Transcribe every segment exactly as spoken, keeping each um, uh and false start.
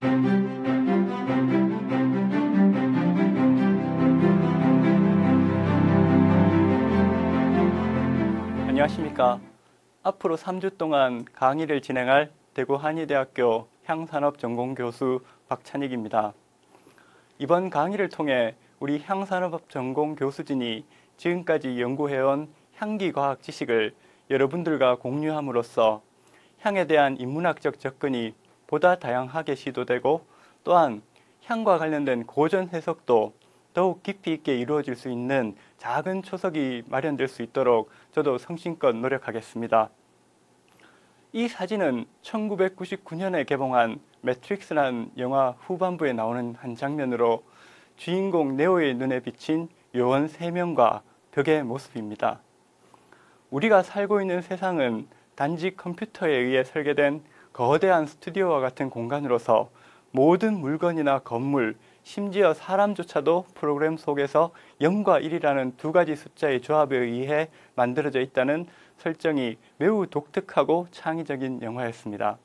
안녕하십니까. 앞으로 삼 주 동안 강의를 진행할 대구 한의대학교 향산업전공교수 박찬익입니다. 이번 강의를 통해 우리 향산업 전공 교수진이 지금까지 연구해온 향기과학 지식을 여러분들과 공유함으로써 향에 대한 인문학적 접근이 보다 다양하게 시도되고, 또한 향과 관련된 고전 해석도 더욱 깊이 있게 이루어질 수 있는 작은 초석이 마련될 수 있도록 저도 성심껏 노력하겠습니다. 이 사진은 천구백구십구 년에 개봉한 매트릭스라는 영화 후반부에 나오는 한 장면으로 주인공 네오의 눈에 비친 요원 세 명과 벽의 모습입니다. 우리가 살고 있는 세상은 단지 컴퓨터에 의해 설계된 거대한 스튜디오와 같은 공간으로서 모든 물건이나 건물, 심지어 사람조차도 프로그램 속에서 영과 일이라는 두 가지 숫자의 조합에 의해 만들어져 있다는 설정이 매우 독특하고 창의적인 영화였습니다.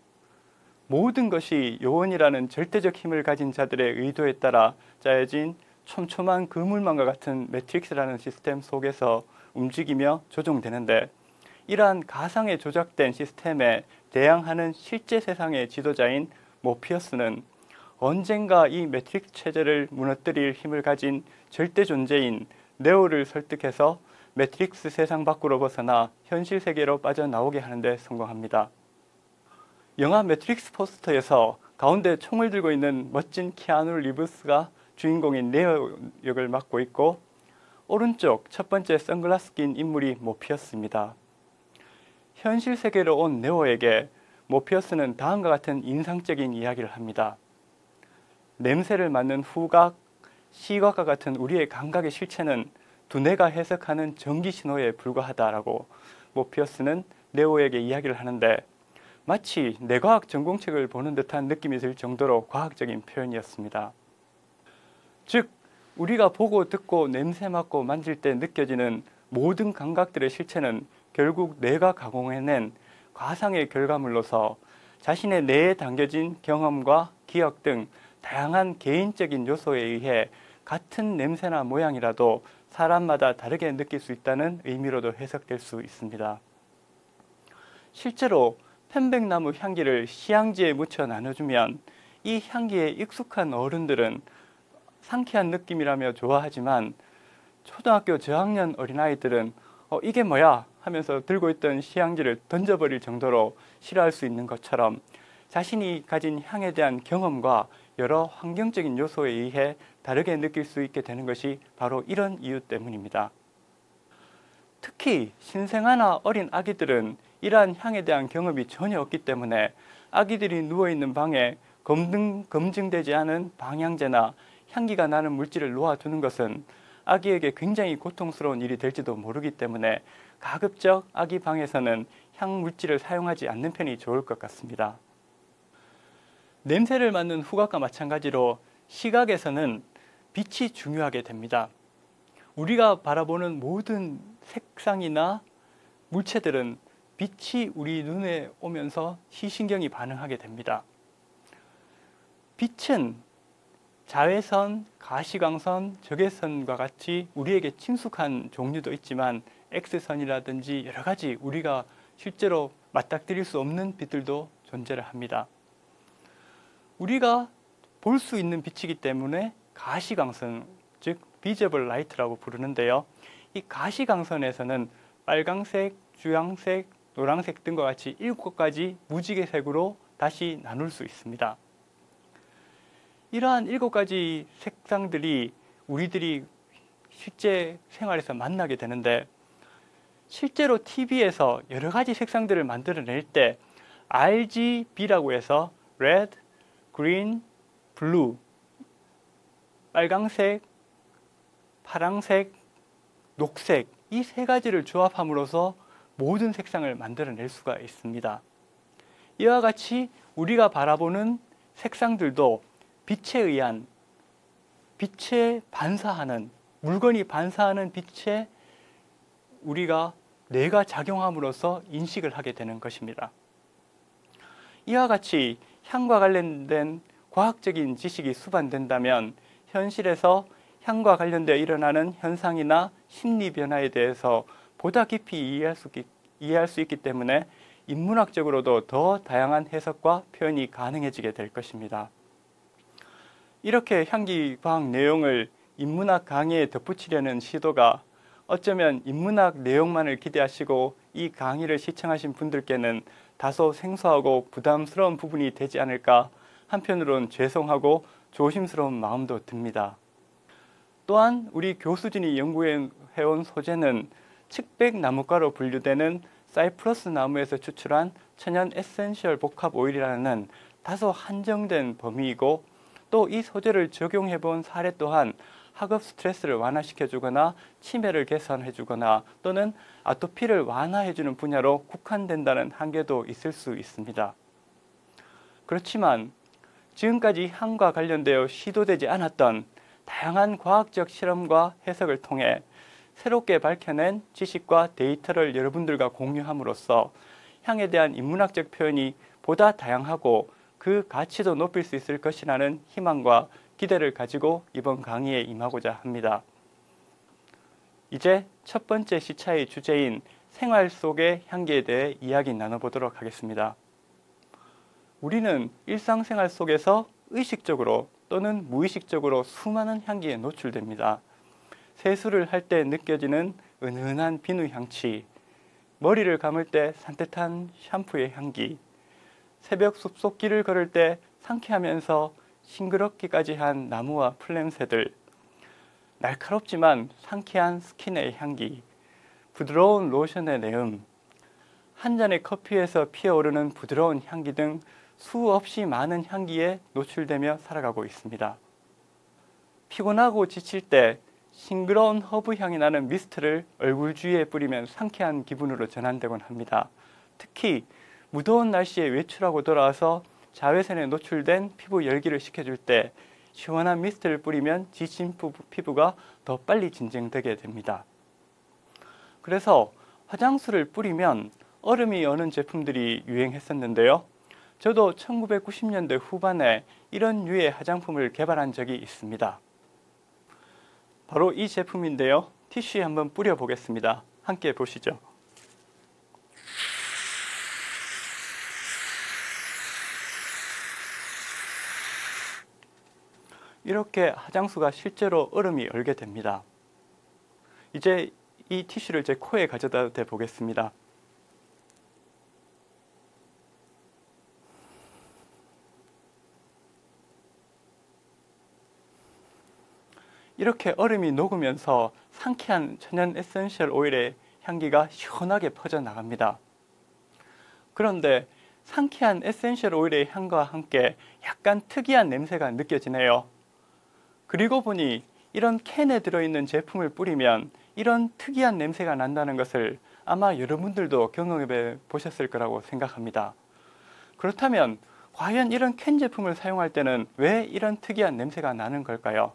모든 것이 요원이라는 절대적 힘을 가진 자들의 의도에 따라 짜여진 촘촘한 그물망과 같은 매트릭스라는 시스템 속에서 움직이며 조종되는데, 이러한 가상에 조작된 시스템에 대항하는 실제 세상의 지도자인 모피어스는 언젠가 이 매트릭스 체제를 무너뜨릴 힘을 가진 절대 존재인 네오를 설득해서 매트릭스 세상 밖으로 벗어나 현실 세계로 빠져나오게 하는 데 성공합니다. 영화 매트릭스 포스터에서 가운데 총을 들고 있는 멋진 키아누 리브스가 주인공인 네오 역을 맡고 있고, 오른쪽 첫 번째 선글라스 낀 인물이 모피어스입니다. 현실 세계로 온 네오에게 모피어스는 다음과 같은 인상적인 이야기를 합니다. 냄새를 맡는 후각, 시각과 같은 우리의 감각의 실체는 두뇌가 해석하는 전기 신호에 불과하다라고 모피어스는 네오에게 이야기를 하는데, 마치 뇌과학 전공책을 보는 듯한 느낌이 들 정도로 과학적인 표현이었습니다. 즉, 우리가 보고 듣고 냄새 맡고 만질 때 느껴지는 모든 감각들의 실체는 결국 뇌가 가공해낸 과상의 결과물로서 자신의 뇌에 담겨진 경험과 기억 등 다양한 개인적인 요소에 의해 같은 냄새나 모양이라도 사람마다 다르게 느낄 수 있다는 의미로도 해석될 수 있습니다. 실제로 편백나무 향기를 시향지에 묻혀 나눠주면 이 향기에 익숙한 어른들은 상쾌한 느낌이라며 좋아하지만, 초등학교 저학년 어린아이들은 어, 이게 뭐야? 하면서 들고 있던 시향지를 던져버릴 정도로 싫어할 수 있는 것처럼, 자신이 가진 향에 대한 경험과 여러 환경적인 요소에 의해 다르게 느낄 수 있게 되는 것이 바로 이런 이유 때문입니다. 특히 신생아나 어린 아기들은 이러한 향에 대한 경험이 전혀 없기 때문에 아기들이 누워있는 방에 검증, 검증되지 않은 방향제나 향기가 나는 물질을 놓아두는 것은 아기에게 굉장히 고통스러운 일이 될지도 모르기 때문에 가급적 아기 방에서는 향 물질을 사용하지 않는 편이 좋을 것 같습니다. 냄새를 맡는 후각과 마찬가지로 시각에서는 빛이 중요하게 됩니다. 우리가 바라보는 모든 색상이나 물체들은 빛이 우리 눈에 오면서 시신경이 반응하게 됩니다. 빛은 자외선, 가시광선, 적외선과 같이 우리에게 친숙한 종류도 있지만 X선이라든지 여러 가지 우리가 실제로 맞닥뜨릴 수 없는 빛들도 존재를 합니다. 우리가 볼 수 있는 빛이기 때문에 가시광선, 즉 비저블 라이트라고 부르는데요. 이 가시광선에서는 빨강색, 주황색, 노란색 등과 같이 일곱 가지 무지개색으로 다시 나눌 수 있습니다. 이러한 일곱 가지 색상들이 우리들이 실제 생활에서 만나게 되는데, 실제로 티비에서 여러 가지 색상들을 만들어낼 때 알지비라고 해서 Red, Green, Blue, 빨강색, 파랑색, 녹색, 이 세 가지를 조합함으로써 모든 색상을 만들어낼 수가 있습니다. 이와 같이 우리가 바라보는 색상들도 빛에 의한, 빛에 반사하는, 물건이 반사하는 빛에 우리가 뇌가 작용함으로써 인식을 하게 되는 것입니다. 이와 같이 향과 관련된 과학적인 지식이 수반된다면 현실에서 향과 관련되어 일어나는 현상이나 심리 변화에 대해서 보다 깊이 이해할 수, 이해할 수 있기 때문에 인문학적으로도 더 다양한 해석과 표현이 가능해지게 될 것입니다. 이렇게 향기 과학 내용을 인문학 강의에 덧붙이려는 시도가 어쩌면 인문학 내용만을 기대하시고 이 강의를 시청하신 분들께는 다소 생소하고 부담스러운 부분이 되지 않을까 한편으론 죄송하고 조심스러운 마음도 듭니다. 또한 우리 교수진이 연구해온 소재는 측백나무과로 분류되는 사이프러스 나무에서 추출한 천연 에센셜 복합 오일이라는 다소 한정된 범위이고 또 이 소재를 적용해본 사례 또한 학업 스트레스를 완화시켜주거나 치매를 개선해주거나 또는 아토피를 완화해주는 분야로 국한된다는 한계도 있을 수 있습니다. 그렇지만 지금까지 향과 관련되어 시도되지 않았던 다양한 과학적 실험과 해석을 통해 새롭게 밝혀낸 지식과 데이터를 여러분들과 공유함으로써 향에 대한 인문학적 표현이 보다 다양하고 그 가치도 높일 수 있을 것이라는 희망과 기대를 가지고 이번 강의에 임하고자 합니다. 이제 첫 번째 시차의 주제인 생활 속의 향기에 대해 이야기 나눠보도록 하겠습니다. 우리는 일상생활 속에서 의식적으로 또는 무의식적으로 수많은 향기에 노출됩니다. 세수를 할 때 느껴지는 은은한 비누 향취, 머리를 감을 때 산뜻한 샴푸의 향기, 새벽 숲속길을 걸을 때 상쾌하면서 싱그럽기까지 한 나무와 풀냄새들, 날카롭지만 상쾌한 스킨의 향기, 부드러운 로션의 내음, 한 잔의 커피에서 피어오르는 부드러운 향기 등 수없이 많은 향기에 노출되며 살아가고 있습니다. 피곤하고 지칠 때 싱그러운 허브 향이 나는 미스트를 얼굴 주위에 뿌리면 상쾌한 기분으로 전환되곤 합니다. 특히 무더운 날씨에 외출하고 돌아와서 자외선에 노출된 피부 열기를 식혀줄 때 시원한 미스트를 뿌리면 지친 피부가 더 빨리 진정되게 됩니다. 그래서 화장수를 뿌리면 얼음이 어는 제품들이 유행했었는데요. 저도 천구백구십 년대 후반에 이런 류의 화장품을 개발한 적이 있습니다. 바로 이 제품인데요. 티슈에 한번 뿌려 보겠습니다. 함께 보시죠. 이렇게 화장수가 실제로 얼음이 얼게 됩니다. 이제 이 티슈를 제 코에 가져다 대 보겠습니다. 이렇게 얼음이 녹으면서 상쾌한 천연 에센셜 오일의 향기가 시원하게 퍼져나갑니다. 그런데 상쾌한 에센셜 오일의 향과 함께 약간 특이한 냄새가 느껴지네요. 그리고 보니 이런 캔에 들어있는 제품을 뿌리면 이런 특이한 냄새가 난다는 것을 아마 여러분들도 경험해 보셨을 거라고 생각합니다. 그렇다면 과연 이런 캔 제품을 사용할 때는 왜 이런 특이한 냄새가 나는 걸까요?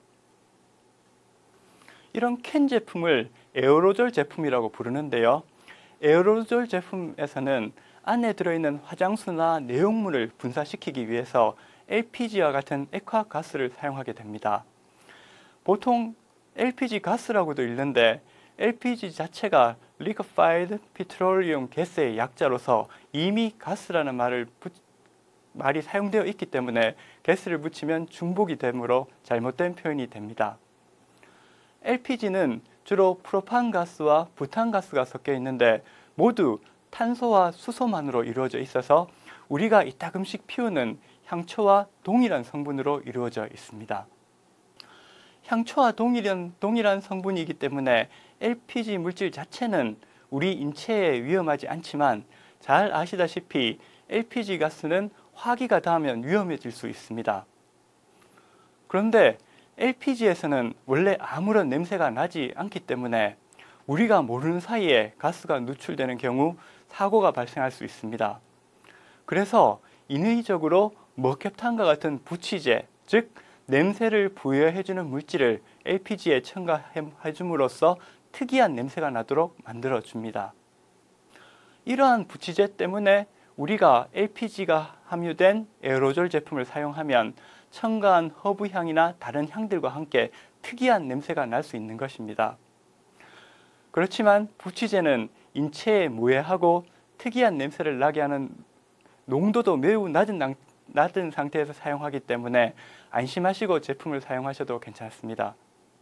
이런 캔 제품을 에어로졸 제품이라고 부르는데요. 에어로졸 제품에서는 안에 들어있는 화장수나 내용물을 분사시키기 위해서 엘피지와 같은 액화가스를 사용하게 됩니다. 보통 엘피지 가스라고도 읽는데 엘피지 자체가 Liquefied Petroleum Gas의 약자로서 이미 가스라는 말을 부, 말이 사용되어 있기 때문에 가스를 붙이면 중복이 되므로 잘못된 표현이 됩니다. 엘피지는 주로 프로판가스와 부탄가스가 섞여 있는데 모두 탄소와 수소만으로 이루어져 있어서 우리가 이따금씩 피우는 향초와 동일한 성분으로 이루어져 있습니다. 향초와 동일한, 동일한 성분이기 때문에 엘피지 물질 자체는 우리 인체에 위험하지 않지만 잘 아시다시피 엘피지 가스는 화기가 닿으면 위험해질 수 있습니다. 그런데 엘피지에서는 원래 아무런 냄새가 나지 않기 때문에 우리가 모르는 사이에 가스가 누출되는 경우 사고가 발생할 수 있습니다. 그래서 인위적으로 머캡탄과 같은 부치제, 즉 냄새를 부여해주는 물질을 엘피지에 첨가해줌으로써 특이한 냄새가 나도록 만들어줍니다. 이러한 부치제 때문에 우리가 엘피지가 함유된 에어로졸 제품을 사용하면 첨가한 허브 향이나 다른 향들과 함께 특이한 냄새가 날 수 있는 것입니다. 그렇지만 부치제는 인체에 무해하고 특이한 냄새를 나게 하는 농도도 매우 낮은, 낮은 상태에서 사용하기 때문에 안심하시고 제품을 사용하셔도 괜찮습니다.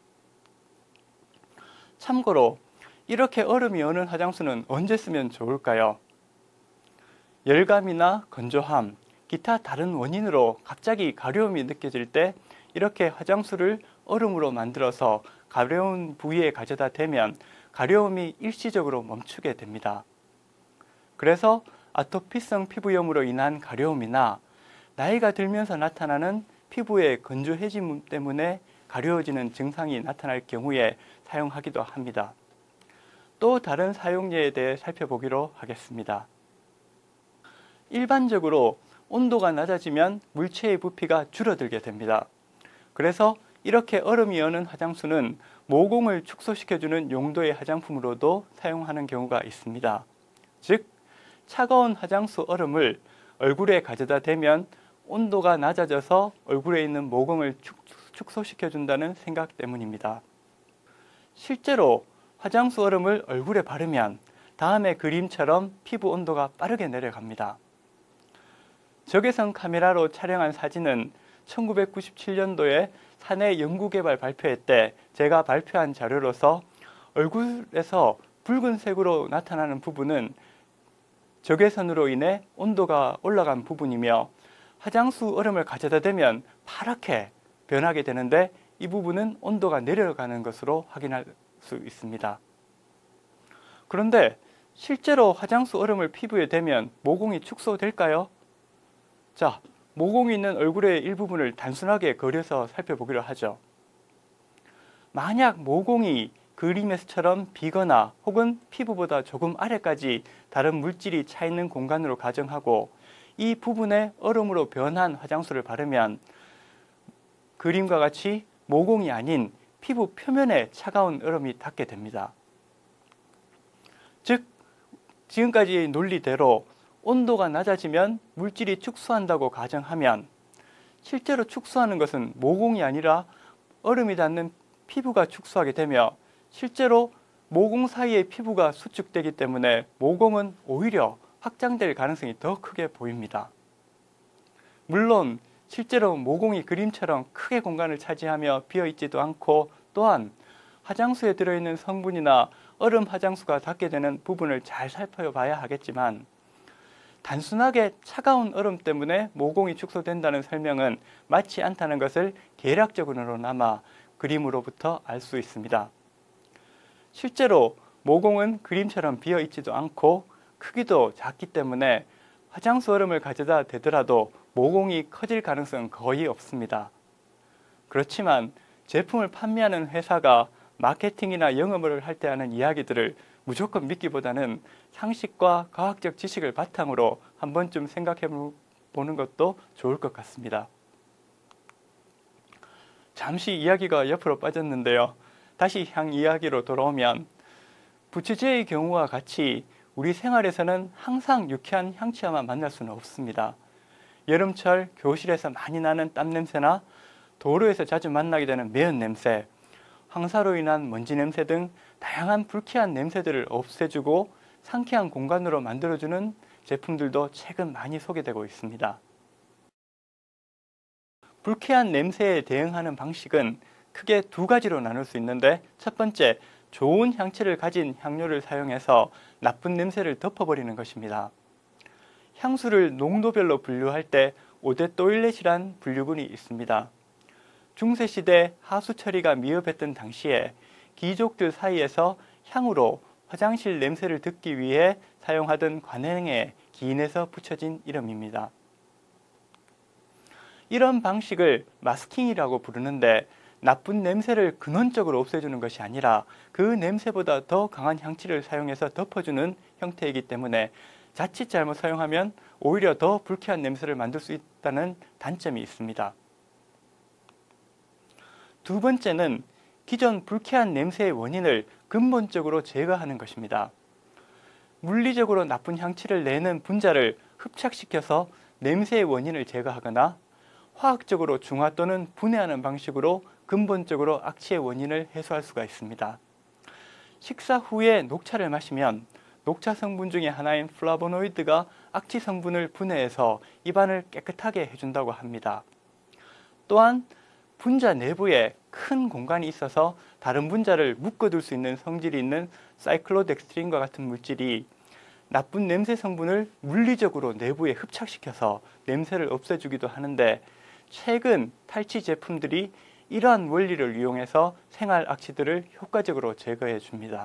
참고로 이렇게 얼음이 어는 화장수는 언제 쓰면 좋을까요? 열감이나 건조함, 기타 다른 원인으로 갑자기 가려움이 느껴질 때 이렇게 화장수를 얼음으로 만들어서 가려운 부위에 가져다 대면 가려움이 일시적으로 멈추게 됩니다. 그래서 아토피성 피부염으로 인한 가려움이나 나이가 들면서 나타나는 피부의 건조해짐 때문에 가려워지는 증상이 나타날 경우에 사용하기도 합니다. 또 다른 사용例에 대해 살펴보기로 하겠습니다. 일반적으로 온도가 낮아지면 물체의 부피가 줄어들게 됩니다. 그래서 이렇게 얼음이 어는 화장수는 모공을 축소시켜주는 용도의 화장품으로도 사용하는 경우가 있습니다. 즉, 차가운 화장수 얼음을 얼굴에 가져다 대면 온도가 낮아져서 얼굴에 있는 모공을 축소시켜준다는 생각 때문입니다. 실제로 화장수 얼음을 얼굴에 바르면 다음의 그림처럼 피부 온도가 빠르게 내려갑니다. 적외선 카메라로 촬영한 사진은 천구백구십칠 년도에 사내 연구개발 발표회 때 제가 발표한 자료로서 얼굴에서 붉은색으로 나타나는 부분은 적외선으로 인해 온도가 올라간 부분이며 화장수 얼음을 가져다 대면 파랗게 변하게 되는데 이 부분은 온도가 내려가는 것으로 확인할 수 있습니다. 그런데 실제로 화장수 얼음을 피부에 대면 모공이 축소될까요? 자, 모공이 있는 얼굴의 일부분을 단순하게 그려서 살펴보기로 하죠. 만약 모공이 그림에서처럼 비거나 혹은 피부보다 조금 아래까지 다른 물질이 차 있는 공간으로 가정하고 이 부분에 얼음으로 변한 화장수를 바르면 그림과 같이 모공이 아닌 피부 표면에 차가운 얼음이 닿게 됩니다. 즉, 지금까지의 논리대로 온도가 낮아지면 물질이 축소한다고 가정하면 실제로 축소하는 것은 모공이 아니라 얼음이 닿는 피부가 축소하게 되며 실제로 모공 사이의 피부가 수축되기 때문에 모공은 오히려 확장될 가능성이 더 크게 보입니다. 물론 실제로 모공이 그림처럼 크게 공간을 차지하며 비어있지도 않고 또한 화장수에 들어있는 성분이나 얼음 화장수가 닿게 되는 부분을 잘 살펴봐야 하겠지만 단순하게 차가운 얼음 때문에 모공이 축소된다는 설명은 맞지 않다는 것을 계략적으로나마 그림으로부터 알 수 있습니다. 실제로 모공은 그림처럼 비어있지도 않고 크기도 작기 때문에 화장수 얼음을 가져다 대더라도 모공이 커질 가능성은 거의 없습니다. 그렇지만 제품을 판매하는 회사가 마케팅이나 영업을 할 때 하는 이야기들을 무조건 믿기보다는 상식과 과학적 지식을 바탕으로 한 번쯤 생각해 보는 것도 좋을 것 같습니다. 잠시 이야기가 옆으로 빠졌는데요. 다시 향 이야기로 돌아오면 부치제의 경우와 같이 우리 생활에서는 항상 유쾌한 향취와만 만날 수는 없습니다. 여름철 교실에서 많이 나는 땀 냄새나 도로에서 자주 만나게 되는 매연 냄새, 황사로 인한 먼지 냄새 등 다양한 불쾌한 냄새들을 없애주고 상쾌한 공간으로 만들어주는 제품들도 최근 많이 소개되고 있습니다. 불쾌한 냄새에 대응하는 방식은 크게 두 가지로 나눌 수 있는데 첫 번째, 좋은 향채를 가진 향료를 사용해서 나쁜 냄새를 덮어버리는 것입니다. 향수를 농도별로 분류할 때 오데토일렛이란 분류군이 있습니다. 중세시대 하수 처리가 미흡했던 당시에 귀족들 사이에서 향으로 화장실 냄새를 듣기 위해 사용하던 관행에 기인해서 붙여진 이름입니다. 이런 방식을 마스킹이라고 부르는데 나쁜 냄새를 근원적으로 없애주는 것이 아니라 그 냄새보다 더 강한 향취를 사용해서 덮어주는 형태이기 때문에 자칫 잘못 사용하면 오히려 더 불쾌한 냄새를 만들 수 있다는 단점이 있습니다. 두 번째는 기존 불쾌한 냄새의 원인을 근본적으로 제거하는 것입니다. 물리적으로 나쁜 향취를 내는 분자를 흡착시켜서 냄새의 원인을 제거하거나 화학적으로 중화 또는 분해하는 방식으로 근본적으로 악취의 원인을 해소할 수가 있습니다. 식사 후에 녹차를 마시면 녹차 성분 중에 하나인 플라보노이드가 악취 성분을 분해해서 입안을 깨끗하게 해준다고 합니다. 또한 분자 내부에 큰 공간이 있어서 다른 분자를 묶어둘 수 있는 성질이 있는 사이클로덱스트린과 같은 물질이 나쁜 냄새 성분을 물리적으로 내부에 흡착시켜서 냄새를 없애주기도 하는데, 최근 탈취 제품들이 이러한 원리를 이용해서 생활 악취들을 효과적으로 제거해 줍니다.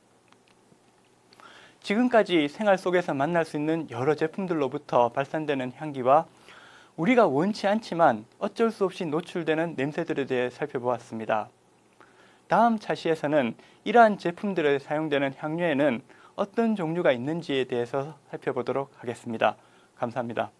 지금까지 생활 속에서 만날 수 있는 여러 제품들로부터 발산되는 향기와 우리가 원치 않지만 어쩔 수 없이 노출되는 냄새들에 대해 살펴보았습니다. 다음 차시에서는 이러한 제품들에 사용되는 향료에는 어떤 종류가 있는지에 대해서 살펴보도록 하겠습니다. 감사합니다.